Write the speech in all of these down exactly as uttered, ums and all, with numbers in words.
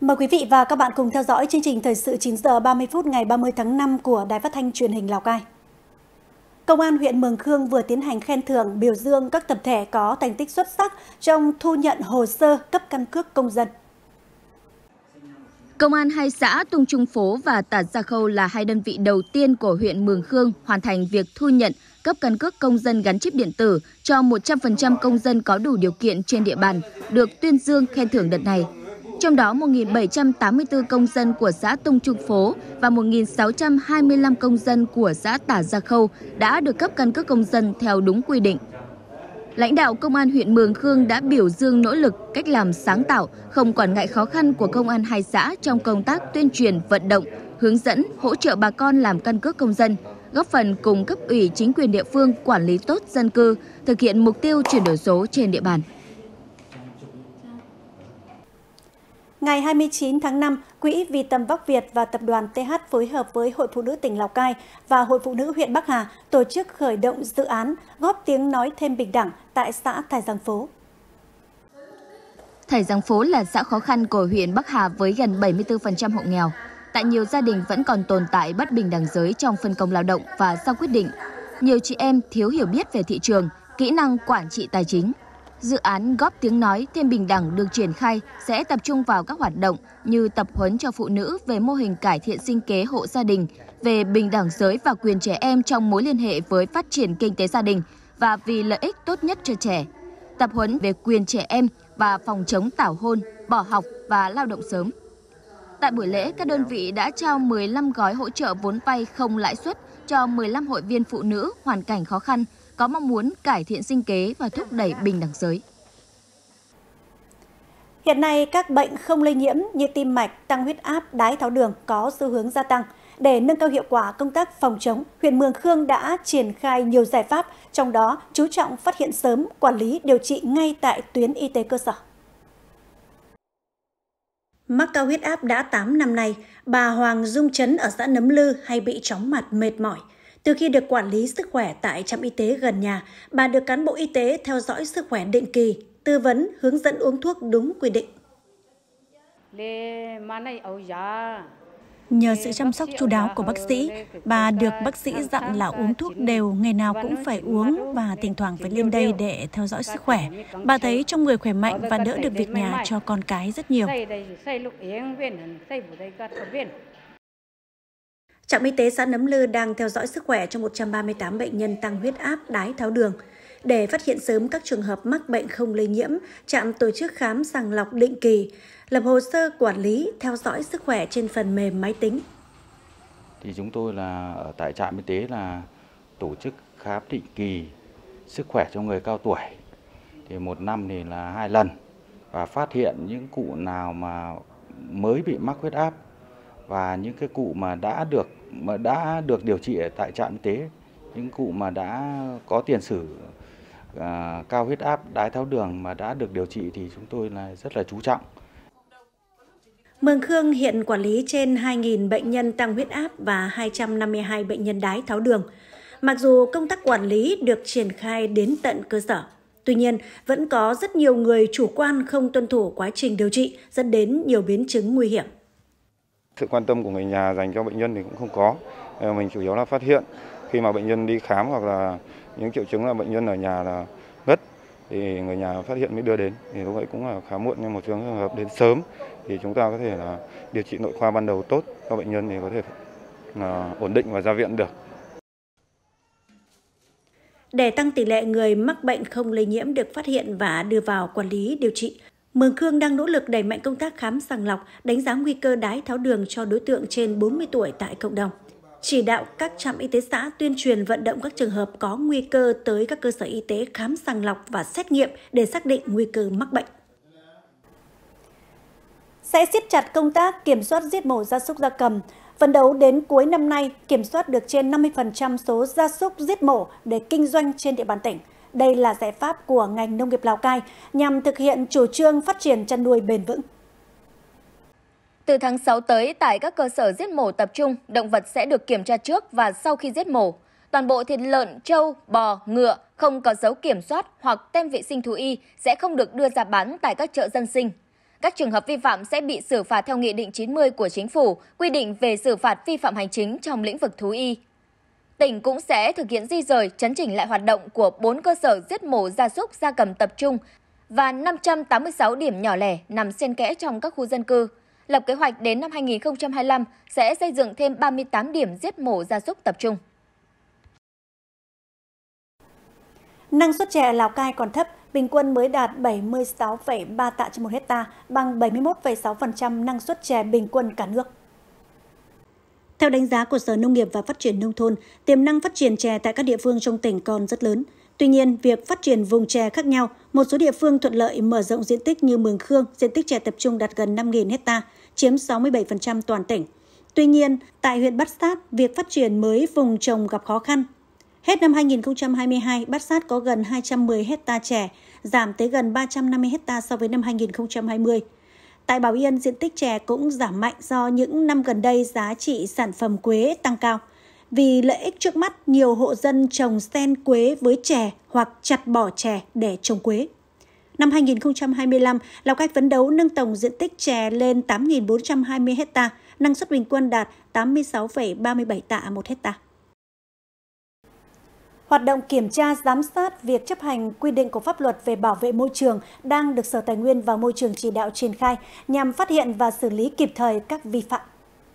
Mời quý vị và các bạn cùng theo dõi chương trình Thời sự chín giờ ba mươi phút ngày ba mươi tháng năm của Đài Phát thanh Truyền hình Lào Cai. Công an huyện Mường Khương vừa tiến hành khen thưởng biểu dương các tập thể có thành tích xuất sắc trong thu nhận hồ sơ cấp căn cước công dân. Công an hai xã Tung Trung Phố và Tả Gia Khâu là hai đơn vị đầu tiên của huyện Mường Khương hoàn thành việc thu nhận cấp căn cước công dân gắn chip điện tử cho một trăm phần trăm công dân có đủ điều kiện trên địa bàn, được tuyên dương khen thưởng đợt này. Trong đó một nghìn bảy trăm tám mươi tư công dân của xã Tung Trung Phố và một nghìn sáu trăm hai mươi lăm công dân của xã Tả Gia Khâu đã được cấp căn cước công dân theo đúng quy định. Lãnh đạo Công an huyện Mường Khương đã biểu dương nỗ lực, cách làm sáng tạo, không quản ngại khó khăn của công an hai xã trong công tác tuyên truyền, vận động, hướng dẫn, hỗ trợ bà con làm căn cước công dân, góp phần cùng cấp ủy chính quyền địa phương quản lý tốt dân cư, thực hiện mục tiêu chuyển đổi số trên địa bàn. Ngày hai mươi chín tháng năm, Quỹ Vì Tầm Vóc Việt và Tập đoàn tê hát phối hợp với Hội Phụ nữ tỉnh Lào Cai và Hội Phụ nữ huyện Bắc Hà tổ chức khởi động dự án góp tiếng nói thêm bình đẳng tại xã Thải Giang Phố. Thải Giang Phố là xã khó khăn của huyện Bắc Hà với gần bảy mươi tư phần trăm hộ nghèo. Tại nhiều gia đình vẫn còn tồn tại bất bình đẳng giới trong phân công lao động và sau quyết định. Nhiều chị em thiếu hiểu biết về thị trường, kỹ năng quản trị tài chính. Dự án góp tiếng nói thêm bình đẳng được triển khai sẽ tập trung vào các hoạt động như tập huấn cho phụ nữ về mô hình cải thiện sinh kế hộ gia đình, về bình đẳng giới và quyền trẻ em trong mối liên hệ với phát triển kinh tế gia đình và vì lợi ích tốt nhất cho trẻ. Tập huấn về quyền trẻ em và phòng chống tảo hôn, bỏ học và lao động sớm. Tại buổi lễ, các đơn vị đã trao mười lăm gói hỗ trợ vốn vay không lãi suất cho mười lăm hội viên phụ nữ hoàn cảnh khó khăn, có mong muốn cải thiện sinh kế và thúc đẩy bình đẳng giới. Hiện nay, các bệnh không lây nhiễm như tim mạch, tăng huyết áp, đái tháo đường có xu hướng gia tăng. Để nâng cao hiệu quả công tác phòng chống, huyện Mường Khương đã triển khai nhiều giải pháp, trong đó chú trọng phát hiện sớm, quản lý, điều trị ngay tại tuyến y tế cơ sở. Mắc cao huyết áp đã tám năm nay, bà Hoàng Dung Trấn ở xã Nấm Lư hay bị chóng mặt mệt mỏi. Từ khi được quản lý sức khỏe tại trạm y tế gần nhà, bà được cán bộ y tế theo dõi sức khỏe định kỳ, tư vấn, hướng dẫn uống thuốc đúng quy định. Nhờ sự chăm sóc chu đáo của bác sĩ, bà được bác sĩ dặn là uống thuốc đều, ngày nào cũng phải uống và thỉnh thoảng phải lên đây để theo dõi sức khỏe. Bà thấy trong người khỏe mạnh và đỡ được việc nhà cho con cái rất nhiều. Trạm y tế xã Nấm Lư đang theo dõi sức khỏe cho một trăm ba mươi tám bệnh nhân tăng huyết áp, đái tháo đường. Để phát hiện sớm các trường hợp mắc bệnh không lây nhiễm, trạm tổ chức khám sàng lọc định kỳ, lập hồ sơ quản lý, theo dõi sức khỏe trên phần mềm máy tính. Thì chúng tôi là ở tại trạm y tế là tổ chức khám định kỳ sức khỏe cho người cao tuổi. Thì một năm thì là hai lần và phát hiện những cụ nào mà mới bị mắc huyết áp và những cái cụ mà đã được mà đã được điều trị ở tại trạm y tế, những cụ mà đã có tiền sử uh, cao huyết áp, đái tháo đường mà đã được điều trị thì chúng tôi là rất là chú trọng. Mường Khương hiện quản lý trên hai nghìn bệnh nhân tăng huyết áp và hai trăm năm mươi hai bệnh nhân đái tháo đường. Mặc dù công tác quản lý được triển khai đến tận cơ sở, tuy nhiên vẫn có rất nhiều người chủ quan không tuân thủ quá trình điều trị, dẫn đến nhiều biến chứng nguy hiểm. Sự quan tâm của người nhà dành cho bệnh nhân thì cũng không có. Mình chủ yếu là phát hiện khi mà bệnh nhân đi khám hoặc là những triệu chứng là bệnh nhân ở nhà là ngất thì người nhà phát hiện mới đưa đến. Thì lúc vậy cũng là khá muộn, nhưng một trường hợp đến sớm thì chúng ta có thể là điều trị nội khoa ban đầu tốt cho bệnh nhân thì có thể là ổn định và ra viện được. Để tăng tỷ lệ người mắc bệnh không lây nhiễm được phát hiện và đưa vào quản lý điều trị, Mường Khương đang nỗ lực đẩy mạnh công tác khám sàng lọc, đánh giá nguy cơ đái tháo đường cho đối tượng trên bốn mươi tuổi tại cộng đồng. Chỉ đạo các trạm y tế xã tuyên truyền vận động các trường hợp có nguy cơ tới các cơ sở y tế khám sàng lọc và xét nghiệm để xác định nguy cơ mắc bệnh. Sẽ siết chặt công tác kiểm soát giết mổ gia súc gia cầm. Phấn đấu đến cuối năm nay, kiểm soát được trên năm mươi phần trăm số gia súc giết mổ để kinh doanh trên địa bàn tỉnh. Đây là giải pháp của ngành nông nghiệp Lào Cai nhằm thực hiện chủ trương phát triển chăn nuôi bền vững. Từ tháng sáu tới, tại các cơ sở giết mổ tập trung, động vật sẽ được kiểm tra trước và sau khi giết mổ. Toàn bộ thịt lợn, trâu, bò, ngựa không có dấu kiểm soát hoặc tem vệ sinh thú y sẽ không được đưa ra bán tại các chợ dân sinh. Các trường hợp vi phạm sẽ bị xử phạt theo Nghị định chín mươi của Chính phủ, quy định về xử phạt vi phạm hành chính trong lĩnh vực thú y. Tỉnh cũng sẽ thực hiện di rời, chấn chỉnh lại hoạt động của bốn cơ sở giết mổ gia súc, gia cầm tập trung và năm trăm tám mươi sáu điểm nhỏ lẻ nằm xen kẽ trong các khu dân cư. Lập kế hoạch đến năm hai nghìn không trăm hai mươi lăm sẽ xây dựng thêm ba mươi tám điểm giết mổ gia súc tập trung. Năng suất chè Lào Cai còn thấp, bình quân mới đạt bảy mươi sáu phẩy ba tạ trên một hecta, bằng bảy mươi mốt phẩy sáu phần trăm năng suất chè bình quân cả nước. Theo đánh giá của Sở Nông nghiệp và Phát triển Nông thôn, tiềm năng phát triển chè tại các địa phương trong tỉnh còn rất lớn. Tuy nhiên, việc phát triển vùng chè khác nhau, một số địa phương thuận lợi mở rộng diện tích như Mường Khương, diện tích chè tập trung đạt gần năm nghìn hecta, chiếm sáu mươi bảy phần trăm toàn tỉnh. Tuy nhiên, tại huyện Bát Sát, việc phát triển mới vùng trồng gặp khó khăn. Hết năm hai nghìn không trăm hai mươi hai, Bát Sát có gần hai trăm mười hecta chè, giảm tới gần ba trăm năm mươi hecta so với năm hai nghìn không trăm hai mươi. Tại Bảo Yên, diện tích chè cũng giảm mạnh do những năm gần đây giá trị sản phẩm quế tăng cao. Vì lợi ích trước mắt, nhiều hộ dân trồng xen quế với chè hoặc chặt bỏ chè để trồng quế. Năm hai nghìn không trăm hai mươi lăm, Lào Cai phấn đấu nâng tổng diện tích chè lên tám nghìn bốn trăm hai mươi hecta, năng suất bình quân đạt tám mươi sáu phẩy ba mươi bảy tạ một hecta. Hoạt động kiểm tra, giám sát việc chấp hành quy định của pháp luật về bảo vệ môi trường đang được Sở Tài nguyên và Môi trường chỉ đạo triển khai nhằm phát hiện và xử lý kịp thời các vi phạm.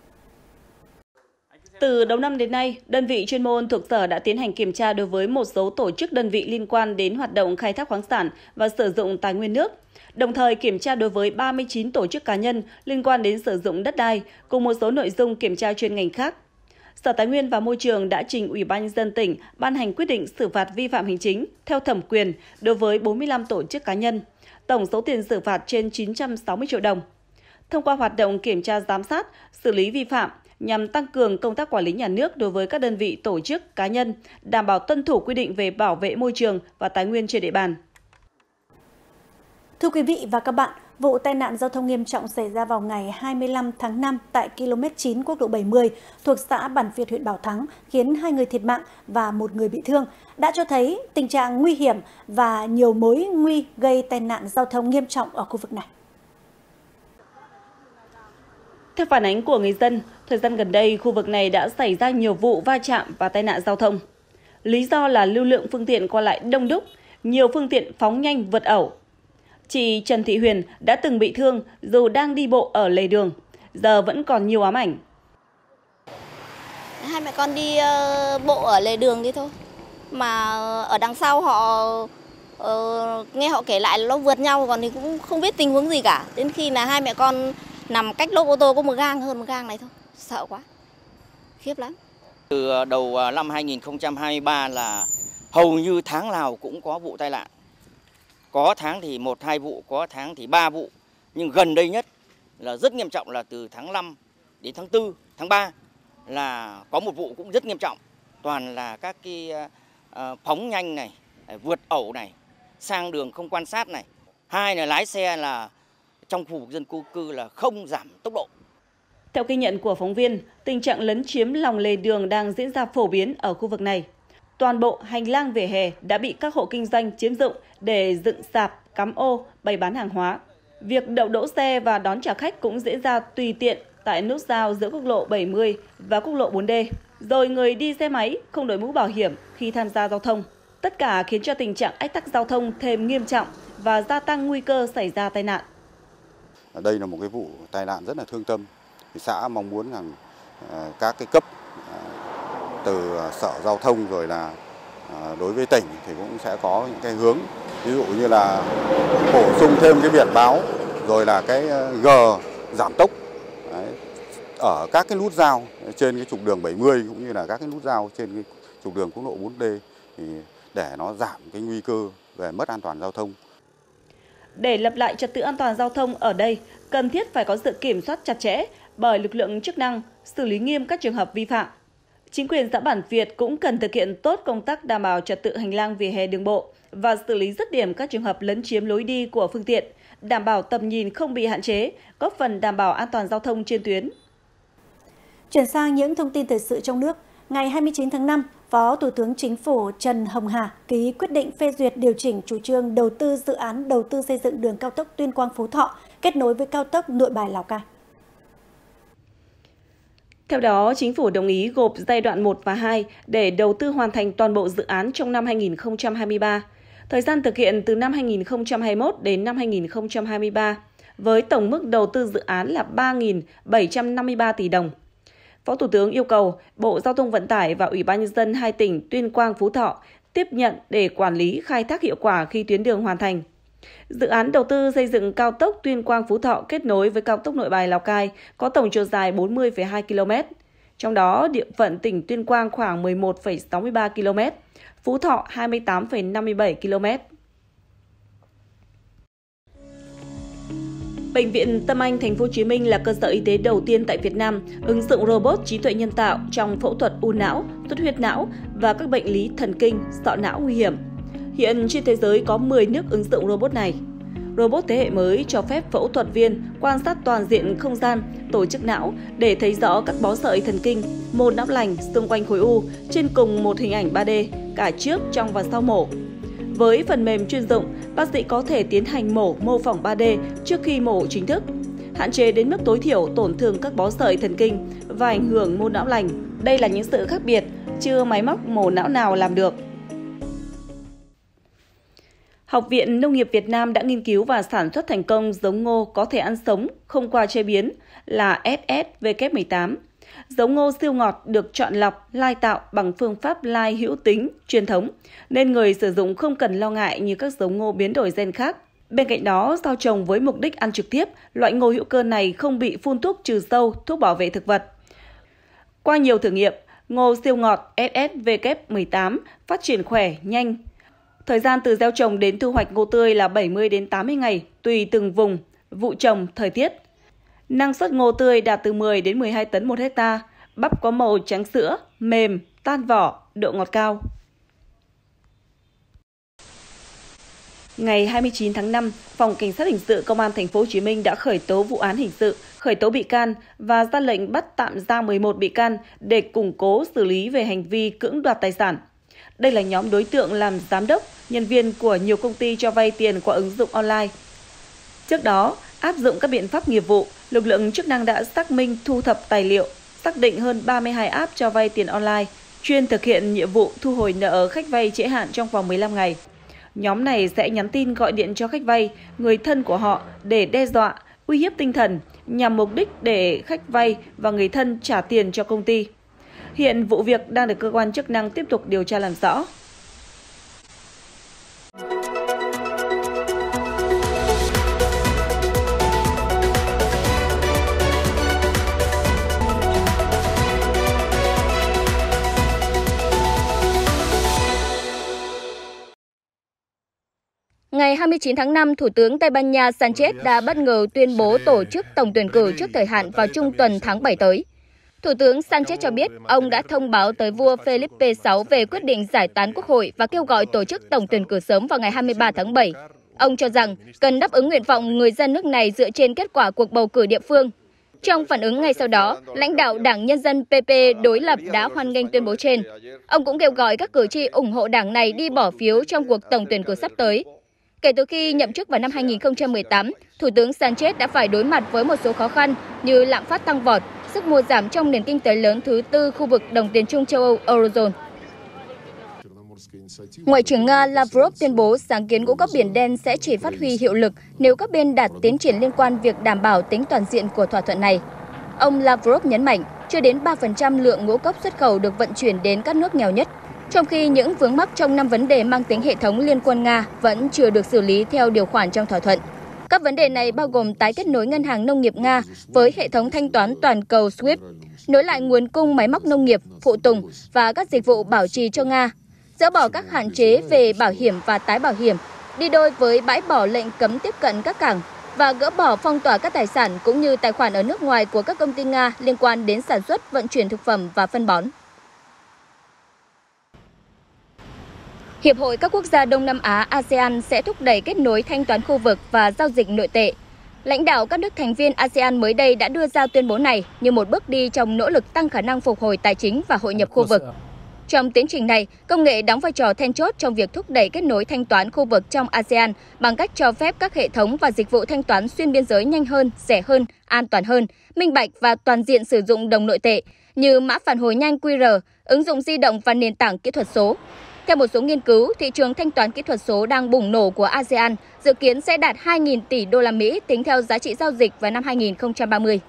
Từ đầu năm đến nay, đơn vị chuyên môn thuộc Sở đã tiến hành kiểm tra đối với một số tổ chức đơn vị liên quan đến hoạt động khai thác khoáng sản và sử dụng tài nguyên nước, đồng thời kiểm tra đối với ba mươi chín tổ chức cá nhân liên quan đến sử dụng đất đai cùng một số nội dung kiểm tra chuyên ngành khác. Sở Tài nguyên và Môi trường đã trình Ủy ban nhân dân tỉnh ban hành quyết định xử phạt vi phạm hành chính theo thẩm quyền đối với bốn mươi lăm tổ chức cá nhân, tổng số tiền xử phạt trên chín trăm sáu mươi triệu đồng. Thông qua hoạt động kiểm tra giám sát, xử lý vi phạm nhằm tăng cường công tác quản lý nhà nước đối với các đơn vị tổ chức cá nhân, đảm bảo tuân thủ quy định về bảo vệ môi trường và tài nguyên trên địa bàn. Thưa quý vị và các bạn, vụ tai nạn giao thông nghiêm trọng xảy ra vào ngày hai mươi lăm tháng năm tại ki lô mét chín quốc lộ bảy mươi thuộc xã Bản Việt, huyện Bảo Thắng khiến hai người thiệt mạng và một người bị thương đã cho thấy tình trạng nguy hiểm và nhiều mối nguy gây tai nạn giao thông nghiêm trọng ở khu vực này. Theo phản ánh của người dân, thời gian gần đây khu vực này đã xảy ra nhiều vụ va chạm và tai nạn giao thông. Lý do là lưu lượng phương tiện qua lại đông đúc, nhiều phương tiện phóng nhanh vượt ẩu. Chị Trần Thị Huyền đã từng bị thương dù đang đi bộ ở lề đường, giờ vẫn còn nhiều ám ảnh. Hai mẹ con đi bộ ở lề đường đi thôi, mà ở đằng sau họ uh, nghe họ kể lại là nó vượt nhau, còn thì cũng không biết tình huống gì cả. Đến khi là hai mẹ con nằm cách lốp ô tô có một gang hơn một gang này thôi, sợ quá, khiếp lắm. Từ đầu năm hai nghìn không trăm hai mươi ba là hầu như tháng nào cũng có vụ tai nạn. Có tháng thì một hai vụ, có tháng thì ba vụ. Nhưng gần đây nhất là rất nghiêm trọng là từ tháng năm đến tháng tư, tháng ba là có một vụ cũng rất nghiêm trọng. Toàn là các cái phóng nhanh này, vượt ẩu này, sang đường không quan sát này. Hai là lái xe là trong khu vực dân cư cư là không giảm tốc độ. Theo ghi nhận của phóng viên, tình trạng lấn chiếm lòng lề đường đang diễn ra phổ biến ở khu vực này. Toàn bộ hành lang vỉa hè đã bị các hộ kinh doanh chiếm dụng để dựng sạp, cắm ô, bày bán hàng hóa. Việc đậu đỗ xe và đón trả khách cũng diễn ra tùy tiện tại nút giao giữa quốc lộ bảy mươi và quốc lộ bốn D. Rồi người đi xe máy không đội mũ bảo hiểm khi tham gia giao thông. Tất cả khiến cho tình trạng ách tắc giao thông thêm nghiêm trọng và gia tăng nguy cơ xảy ra tai nạn. Đây là một cái vụ tai nạn rất là thương tâm. Xã mong muốn rằng các cái cấp từ Sở Giao thông rồi là đối với tỉnh thì cũng sẽ có những cái hướng, ví dụ như là bổ sung thêm cái biển báo rồi là cái G giảm tốc đấy, ở các cái nút giao trên cái trục đường bảy mươi cũng như là các cái nút giao trên cái trục đường quốc lộ bốn D thì để nó giảm cái nguy cơ về mất an toàn giao thông. Để lập lại trật tự an toàn giao thông ở đây, cần thiết phải có sự kiểm soát chặt chẽ bởi lực lượng chức năng, xử lý nghiêm các trường hợp vi phạm. Chính quyền xã Bản Việt cũng cần thực hiện tốt công tác đảm bảo trật tự hành lang vỉa hè đường bộ và xử lý dứt điểm các trường hợp lấn chiếm lối đi của phương tiện, đảm bảo tầm nhìn không bị hạn chế, góp phần đảm bảo an toàn giao thông trên tuyến. Chuyển sang những thông tin thời sự trong nước, ngày hai mươi chín tháng năm, Phó Thủ tướng Chính phủ Trần Hồng Hà ký quyết định phê duyệt điều chỉnh chủ trương đầu tư dự án đầu tư xây dựng đường cao tốc Tuyên Quang - Phú Thọ kết nối với cao tốc Nội Bài - Lào Cai. Theo đó, Chính phủ đồng ý gộp giai đoạn một và hai để đầu tư hoàn thành toàn bộ dự án trong năm hai nghìn không trăm hai mươi ba. Thời gian thực hiện từ năm hai nghìn không trăm hai mươi mốt đến năm hai nghìn không trăm hai mươi ba, với tổng mức đầu tư dự án là ba nghìn bảy trăm năm mươi ba tỷ đồng. Phó Thủ tướng yêu cầu Bộ Giao thông Vận tải và Ủy ban Nhân dân hai tỉnh Tuyên Quang, Phú Thọ tiếp nhận để quản lý khai thác hiệu quả khi tuyến đường hoàn thành. Dự án đầu tư xây dựng cao tốc Tuyên Quang - Phú Thọ kết nối với cao tốc Nội Bài - Lào Cai có tổng chiều dài bốn mươi phẩy hai ki lô mét. Trong đó, địa phận tỉnh Tuyên Quang khoảng mười một phẩy sáu mươi ba ki lô mét, Phú Thọ hai mươi tám phẩy năm mươi bảy ki lô mét. Bệnh viện Tâm Anh Thành phố Hồ Chí Minh là cơ sở y tế đầu tiên tại Việt Nam ứng dụng robot trí tuệ nhân tạo trong phẫu thuật u não, xuất huyết não và các bệnh lý thần kinh, sọ não nguy hiểm. Hiện trên thế giới có mười nước ứng dụng robot này. Robot thế hệ mới cho phép phẫu thuật viên quan sát toàn diện không gian, tổ chức não để thấy rõ các bó sợi thần kinh, mô não lành xung quanh khối u trên cùng một hình ảnh ba D, cả trước, trong và sau mổ. Với phần mềm chuyên dụng, bác sĩ có thể tiến hành mổ mô phỏng ba D trước khi mổ chính thức, hạn chế đến mức tối thiểu tổn thương các bó sợi thần kinh và ảnh hưởng mô não lành. Đây là những sự khác biệt chưa máy móc mổ não nào làm được. Học viện Nông nghiệp Việt Nam đã nghiên cứu và sản xuất thành công giống ngô có thể ăn sống không qua chế biến là S S W mười tám. Giống ngô siêu ngọt được chọn lọc, lai tạo bằng phương pháp lai hữu tính truyền thống, nên người sử dụng không cần lo ngại như các giống ngô biến đổi gen khác. Bên cạnh đó, do trồng với mục đích ăn trực tiếp, loại ngô hữu cơ này không bị phun thuốc trừ sâu, thuốc bảo vệ thực vật. Qua nhiều thử nghiệm, ngô siêu ngọt S S W mười tám phát triển khỏe, nhanh. Thời gian từ gieo trồng đến thu hoạch ngô tươi là bảy mươi đến tám mươi ngày, tùy từng vùng, vụ trồng, thời tiết. Năng suất ngô tươi đạt từ mười đến mười hai tấn một hecta, bắp có màu trắng sữa, mềm, tan vỏ, độ ngọt cao. Ngày hai mươi chín tháng năm, Phòng Cảnh sát Hình sự Công an Thành phố Hồ Chí Minh đã khởi tố vụ án hình sự, khởi tố bị can và ra lệnh bắt tạm giam mười một bị can để củng cố xử lý về hành vi cưỡng đoạt tài sản. Đây là nhóm đối tượng làm giám đốc, nhân viên của nhiều công ty cho vay tiền qua ứng dụng online. Trước đó, áp dụng các biện pháp nghiệp vụ, lực lượng chức năng đã xác minh thu thập tài liệu, xác định hơn ba mươi hai app cho vay tiền online, chuyên thực hiện nhiệm vụ thu hồi nợ khách vay trễ hạn trong vòng mười lăm ngày. Nhóm này sẽ nhắn tin gọi điện cho khách vay, người thân của họ để đe dọa, uy hiếp tinh thần, nhằm mục đích để khách vay và người thân trả tiền cho công ty. Hiện vụ việc đang được cơ quan chức năng tiếp tục điều tra làm rõ. Ngày hai mươi chín tháng năm, Thủ tướng Tây Ban Nha Sanchez đã bất ngờ tuyên bố tổ chức tổng tuyển cử trước thời hạn vào trung tuần tháng bảy tới. Thủ tướng Sanchez cho biết ông đã thông báo tới vua Felipe đệ sáu về quyết định giải tán quốc hội và kêu gọi tổ chức tổng tuyển cử sớm vào ngày hai mươi ba tháng bảy. Ông cho rằng cần đáp ứng nguyện vọng người dân nước này dựa trên kết quả cuộc bầu cử địa phương. Trong phản ứng ngay sau đó, lãnh đạo Đảng Nhân dân P P đối lập đã hoan nghênh tuyên bố trên. Ông cũng kêu gọi các cử tri ủng hộ đảng này đi bỏ phiếu trong cuộc tổng tuyển cử sắp tới. Kể từ khi nhậm chức vào năm hai nghìn không trăm mười tám, Thủ tướng Sanchez đã phải đối mặt với một số khó khăn như lạm phát tăng vọt, sức mua giảm trong nền kinh tế lớn thứ tư khu vực đồng tiền chung châu Âu Eurozone. Ngoại trưởng Nga Lavrov tuyên bố sáng kiến ngũ cốc Biển Đen sẽ chỉ phát huy hiệu lực nếu các bên đạt tiến triển liên quan việc đảm bảo tính toàn diện của thỏa thuận này. Ông Lavrov nhấn mạnh chưa đến ba phần trăm lượng ngũ cốc xuất khẩu được vận chuyển đến các nước nghèo nhất, trong khi những vướng mắc trong năm vấn đề mang tính hệ thống liên quân Nga vẫn chưa được xử lý theo điều khoản trong thỏa thuận. Các vấn đề này bao gồm tái kết nối ngân hàng nông nghiệp Nga với hệ thống thanh toán toàn cầu SWIFT, nối lại nguồn cung máy móc nông nghiệp, phụ tùng và các dịch vụ bảo trì cho Nga, dỡ bỏ các hạn chế về bảo hiểm và tái bảo hiểm, đi đôi với bãi bỏ lệnh cấm tiếp cận các cảng và gỡ bỏ phong tỏa các tài sản cũng như tài khoản ở nước ngoài của các công ty Nga liên quan đến sản xuất, vận chuyển thực phẩm và phân bón. Hiệp hội các quốc gia Đông Nam Á A S E A N sẽ thúc đẩy kết nối thanh toán khu vực và giao dịch nội tệ. Lãnh đạo các nước thành viên A S E A N mới đây đã đưa ra tuyên bố này như một bước đi trong nỗ lực tăng khả năng phục hồi tài chính và hội nhập khu vực. Trong tiến trình này, công nghệ đóng vai trò then chốt trong việc thúc đẩy kết nối thanh toán khu vực trong a sê an bằng cách cho phép các hệ thống và dịch vụ thanh toán xuyên biên giới nhanh hơn, rẻ hơn, an toàn hơn, minh bạch và toàn diện sử dụng đồng nội tệ như mã phản hồi nhanh quy rờ, ứng dụng di động và nền tảng kỹ thuật số. Theo một số nghiên cứu, thị trường thanh toán kỹ thuật số đang bùng nổ của a sê an dự kiến sẽ đạt hai nghìn tỷ đô la Mỹ tính theo giá trị giao dịch vào năm hai nghìn không trăm ba mươi.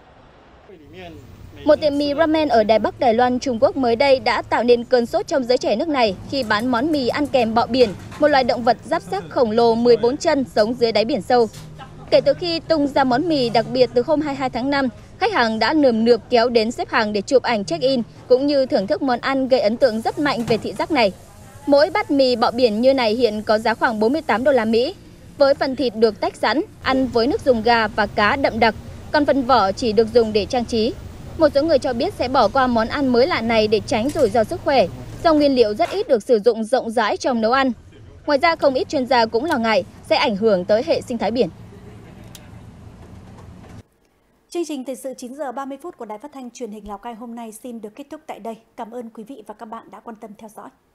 Một tiệm mì ramen ở Đài Bắc, Đài Loan, Trung Quốc mới đây đã tạo nên cơn sốt trong giới trẻ nước này khi bán món mì ăn kèm bọ biển, một loài động vật giáp xác khổng lồ mười bốn chân sống dưới đáy biển sâu. Kể từ khi tung ra món mì đặc biệt từ hôm hai mươi hai tháng năm, khách hàng đã nườm nượp kéo đến xếp hàng để chụp ảnh check-in cũng như thưởng thức món ăn gây ấn tượng rất mạnh về thị giác này. Mỗi bát mì bọ biển như này hiện có giá khoảng bốn mươi tám đô la Mỹ, với phần thịt được tách sẵn, ăn với nước dùng gà và cá đậm đặc, còn phần vỏ chỉ được dùng để trang trí. Một số người cho biết sẽ bỏ qua món ăn mới lạ này để tránh rủi ro sức khỏe, do nguyên liệu rất ít được sử dụng rộng rãi trong nấu ăn. Ngoài ra, không ít chuyên gia cũng lo ngại sẽ ảnh hưởng tới hệ sinh thái biển. Chương trình thời sự chín giờ ba mươi phút của Đài Phát thanh Truyền hình Lào Cai hôm nay xin được kết thúc tại đây. Cảm ơn quý vị và các bạn đã quan tâm theo dõi.